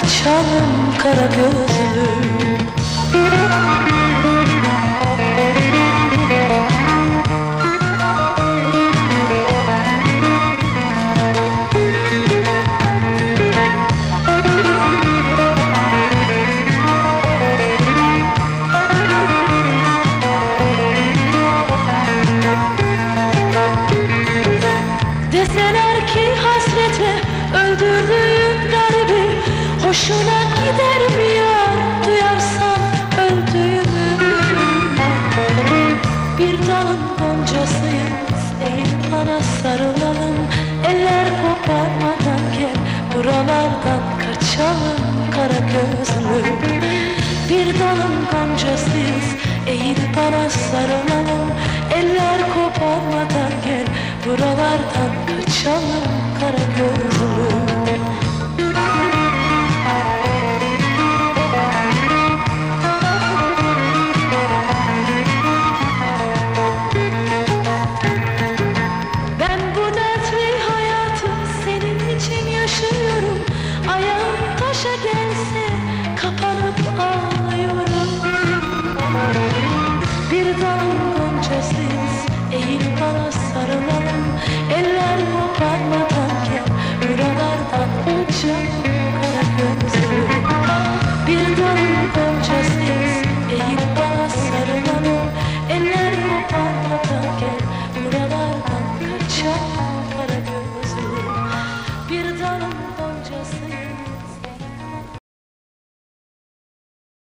kaçalım kara gözlüm. Deseler ki hasretle öldürdüğüm garibi hoşuna gider mi yar, duyarsan öldüğümü? Bir dalın goncasıyız, eğil bana sarılalım. Eller koparmadan gel, buralardan kaçalım kara gözlüm. Bir dalın goncasıyız, eğil bana sarılalım. Eller koparmadan gel, buralardan kaçalım kara gözlüm. Ben bu dertli hayatı senin için yaşıyorum. Ayağım taşa gelse kapanıp ağlıyorum. Bir dal